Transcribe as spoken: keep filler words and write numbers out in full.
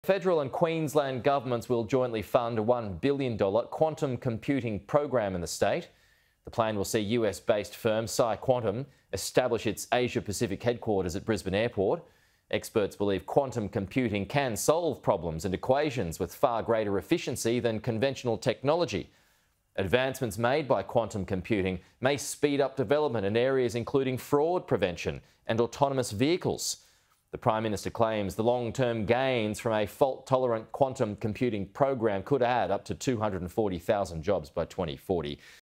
Federal and Queensland governments will jointly fund a one billion dollars quantum computing program in the state. The plan will see U S-based firm PsiQuantum establish its Asia-Pacific headquarters at Brisbane Airport. Experts believe quantum computing can solve problems and equations with far greater efficiency than conventional technology. Advancements made by quantum computing may speed up development in areas including fraud prevention and autonomous vehicles. The Prime Minister claims the long-term gains from a fault-tolerant quantum computing program could add up to two hundred forty thousand jobs by twenty forty.